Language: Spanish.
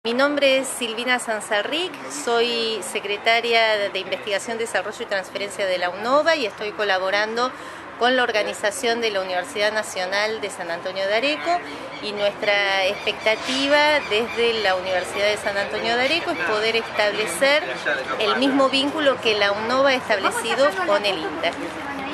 Mi nombre es Silvina Sanzarric, soy secretaria de Investigación, Desarrollo y Transferencia de la UNOVA y estoy colaborando con la organización de la Universidad Nacional de San Antonio de Areco, y nuestra expectativa desde la Universidad de San Antonio de Areco es poder establecer el mismo vínculo que la UNOVA ha establecido con el INTA.